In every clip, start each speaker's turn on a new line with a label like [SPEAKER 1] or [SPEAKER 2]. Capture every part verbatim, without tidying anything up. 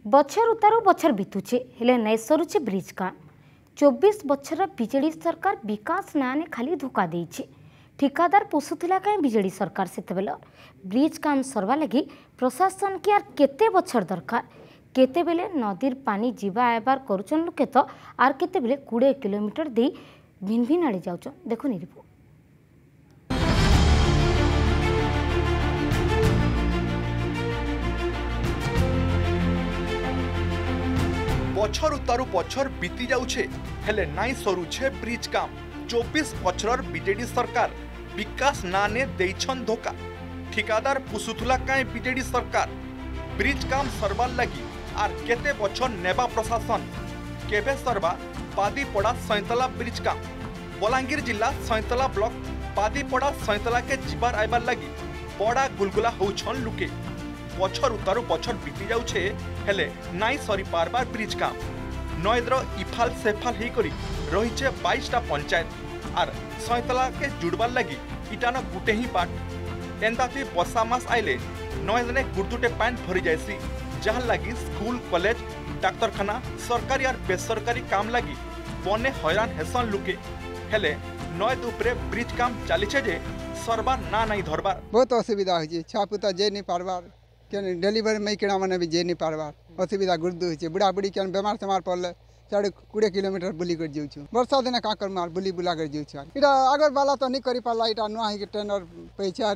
[SPEAKER 1] बछर उतारू बछर बीतुचे हेले नहीं सरुचे ब्रिज काम। चौबीस बछर बीजेडी सरकार विकास नाने खाली धोखा देइछे। ठिकादार पोषुला कहीं बीजेडी सरकार से ब्रिज काम सरवा लगी प्रशासन की आर केते बछर दरकार। केते बेले नदीर पानी जीवा आयबार करुचन लोके तो आर केते बेले कोड़े किलोमीटर दे भिन भिन आड़े जाउचन। देखो नि रिपोर्ट।
[SPEAKER 2] बछर उतारू बछर बीती जाउछे हेले नाई सरुछे ब्रिज काम। चौबीस बछर बीजेडी सरकार विकास नाने देइछन धोखा। ठिकादार पुसुथुला काए बीजेडी सरकार ब्रिज काम सरवार लगी आर केते बछर नेबा प्रशासन। केबे सरवा पादीपड़ा सैंतला ब्रिज काम। बलांगीर जिला सैंतला ब्लॉक पादीपड़ा सैंतला के जीवार आइबार लगी बड़ा गुलगुला होउछन लुके। बछर उतारू बछर बीती जाउछे हेले नाई सरी पारबार ब्रिज काम। नयद्र इफाल सेफाल ही करी रहीचे बाईस टा पंचायत आर सैंतला के जुड़बार लगी इटान गुटे ही बाट। एंदाती बसा मास आइले नयदने गुर्दुटे पान भरी जायसी जहाँ लगी स्कूल कॉलेज डाक्तरखाना सरकारी और बेसरकारी काम लगी बने हैरान हेसन लुके। हेले नयद उपरे ब्रिज काम चलीछे जे सरबार ना नहीं धरबार।
[SPEAKER 3] बहुत असुविधा होइछे। छापुता जे नहीं पारबार के डिलीवरी मई किणा मैंने भी जे नहीं पारबार असुविधा गुर्दु होइछे। बुढ़ा बुढ़ी के बेमार सेमार पड़ले साढ़े कोड़े किलोमीटर बुली कर जाऊँ। वर्षा दिन का कर मार बुली बुला कर जाऊँ। इटा अगर बाला तो नहीं करी पाला इटा नुआ ही ट्रेनर पैसा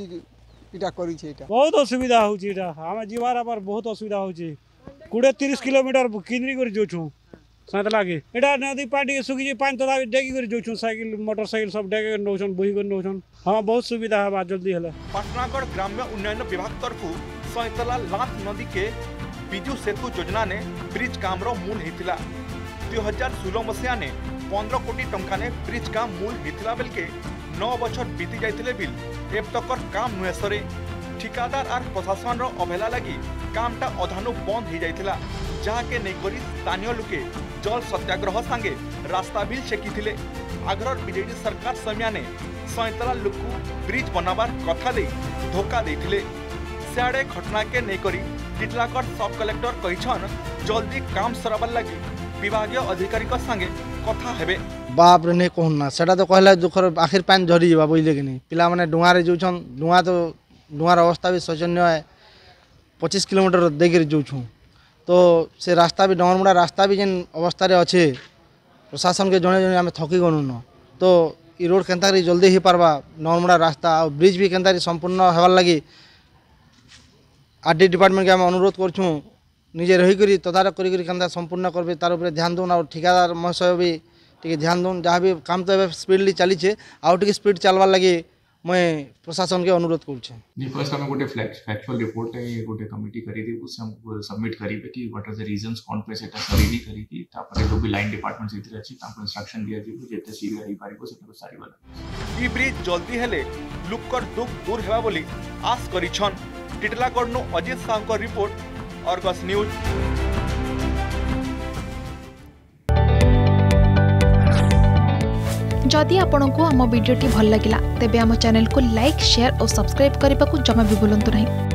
[SPEAKER 3] इटा करू छे। इटा
[SPEAKER 4] बहुत असुविधा होची। इटा हम जीवार पर बहुत असुविधा होची। कोड़े तीस किलोमीटर किनरी कर जाऊँ सैंतला के। इटा नदी पानी सुखी पानी तो डेगी कर जाऊँ। साइकिल मोटरसाइकिल सब डेगे नौछन बोही कर नौछन। हाँ बहुत सुविधा है जल्दी हेले।
[SPEAKER 2] पाटनागढ़ ग्राम्य उन्नयन विभाग तरफ सैंतला लात नदी के विजु सेतु योजना ने ब्रिज काम रो मूल हेतिला। दो हजार सोलह मसीहा ने पंद्रह कोटी टंका ने ब्रिज काम मूल हेतिला बेल के नौ बछर बीती जाइतिले बिल एब तकर काम नुहे सरे। ठिकादार आर प्रशासन रो अवहेला लगी कामटा अधानु बंद हो जाइतिला जहाँ के नहीं करी स्थानीय लोके जल सत्याग्रह सांगे रास्ता बिल छेकिथिले। आग्रह बीजेडी सरकार समय ने सैंतला लोकू ब्रिज बनाबार कथा दे धोखा देथिले। सियाड़े घटना के नहीं करी टिटलागढ़ सब कलेक्टर कहिछन जल्दी काम सरबार लगी विभागीय अधिकारी का संगे कथा हेबे।
[SPEAKER 5] बाप रे नहीं कहना सेटा तो कहला दुखर आखिर पानी झरी जावा बोइले कि नहीं। पिला माने डुआ रे जोछन डुआ तो डुआर अवस्था भी शोचनीय है। पच्चीस किलोमीटर देकर जोछू तो से रास्ता भी डमरमुड़ा रास्ता भी जेन अवस्था रे अच्छे प्रशासन के जने जने आम थकी गनु न तो ई रोड केनता जल्दी ही पारबा। डमरमुड़ा रास्ता और ब्रिज भी केनता संपूर्ण हेबार लगी आरडी डिपार्टमेंट के आम अनुरोध करछूँ निजे रही तदारक कर संपूर्ण करबे तार उपरे ध्यान दून और ठिकादार महाशय भी टे ध्यान दून। जहाँ भी काम तो स्पीडली चलीचे आउ टे स्पीड चलवार लगी मैं प्रशासन के अनुरोध करुचे।
[SPEAKER 6] फर्स्ट आम गोटे फैक्चुअल रिपोर्ट गोटे कमिटी करी थी उसे हमको सबमिट करेंगे कि व्हाट आर द रीजंस कौन पे सेटा सरी करी थी तापर जो भी लाइन डिपार्टमेंट से अच्छी तापर इंस्ट्रक्शन दिया जी जेते शीघ्र ही पारिबो सेटा सारी वाला
[SPEAKER 2] ई ब्रिज जल्दी हेले लुकर दुख दूर हेबा बोली आस करिछन। टिटलागढ़ नो अजित साहू को रिपोर्ट अर्गस न्यूज।
[SPEAKER 7] जदि आपंक आम भिडी भल लगा तेब आम चैनल को लाइक शेयर और सब्सक्राइब करने को जमा भी भूलु नहीं।